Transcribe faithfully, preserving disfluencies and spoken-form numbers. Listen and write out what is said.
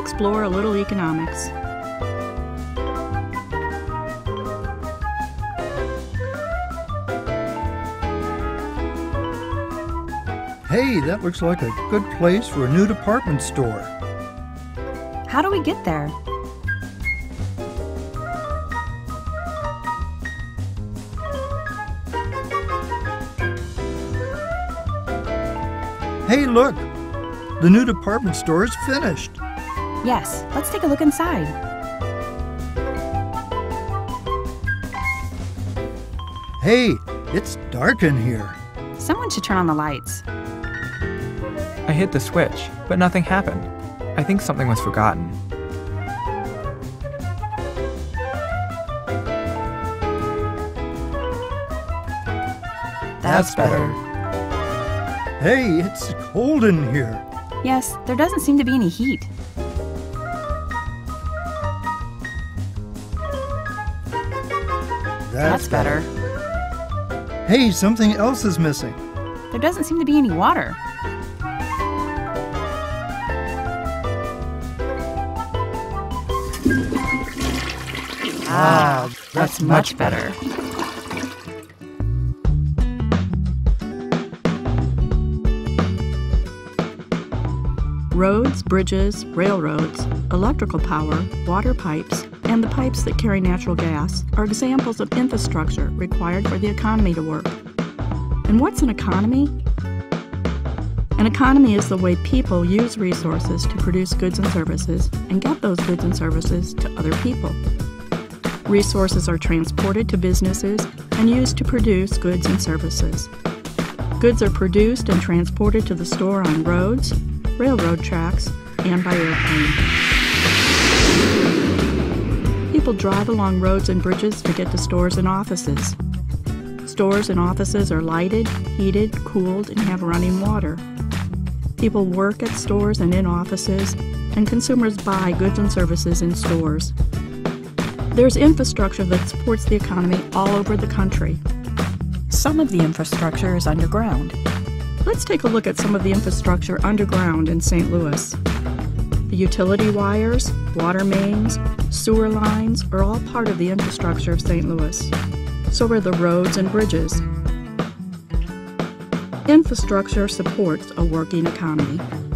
explore a little economics. Hey, that looks like a good place for a new department store. How do we get there? Hey, look! The new department store is finished. Yes, let's take a look inside. Hey, it's dark in here. Someone should turn on the lights. I hit the switch, but nothing happened. I think something was forgotten. That's better. Hey, it's cold in here. Yes, there doesn't seem to be any heat. That's, That's better. Hey, something else is missing. There doesn't seem to be any water. Ah, That's much better. Roads, bridges, railroads, electrical power, water pipes, and the pipes that carry natural gas are examples of infrastructure required for the economy to work. And what's an economy? An economy is the way people use resources to produce goods and services and get those goods and services to other people. Resources are transported to businesses and used to produce goods and services. Goods are produced and transported to the store on roads, railroad tracks, and by airplane. People drive along roads and bridges to get to stores and offices. Stores and offices are lighted, heated, cooled, and have running water. People work at stores and in offices, and consumers buy goods and services in stores. There's infrastructure that supports the economy all over the country. Some of the infrastructure is underground. Let's take a look at some of the infrastructure underground in Saint Louis. The utility wires, water mains, sewer lines are all part of the infrastructure of Saint Louis. So are the roads and bridges. Infrastructure supports a working economy.